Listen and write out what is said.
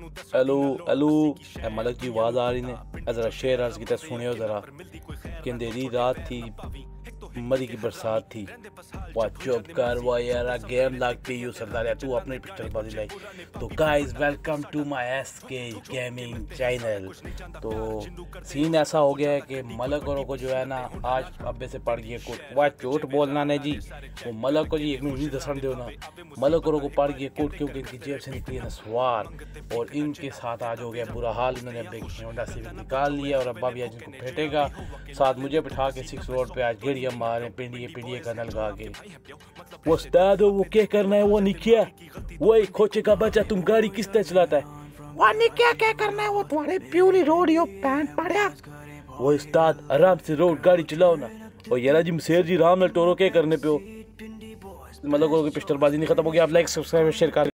Hello hello Malak जी आवाज़ आ रही ने ज़रा शेर अर्ज की तरह सुनियो ज़रा कि अंधेरी रात थी मरी की बरसात थी। वाह चुप कर वो यार गेम लगती यू सरदार तू अपने पिस्टल बाजी लाई। तो guys welcome to my SK gaming channel. तो सीन ऐसा हो गया है कि मलक औरों को जो है ना आज अब्बे से पड़ गई कोट। वाह चोट बोलना ने जी वो मलक को जी एक मिनट नहीं दसन दो ना। मलक औरों को पड़ गई कोट क्योंकि इनकी जेब से निकली है ना सवार और इनके साथ आज हो गया बुरा हाल। इन्होंने अब्बे की होंडा सिविक निकाल लिया और अब्बा भी आज इनको फेंटेगा। साथ मुझे बिठा के 6 रोड पे आज गेड़िया मारे पिंडिए पिंडिए का नल गा के। वो उस्ताद वो क्या करना है वो निकिया वही खोचे का बच्चा तुम गाड़ी किस तरह चलाता है। वो निकिया क्या करना है वो तुम्हारे प्यूरी रोड यो पैंट पड़ा। वो उस्ताद आराम से रोड गाड़ी चलाओ ना। और यारा जी मसेर जी राम टोरो क्या करने पे हो मतलब पिस्टलबाजी नहीं खत्म हो गया। आप लाइक सब्सक्राइब शेयर कर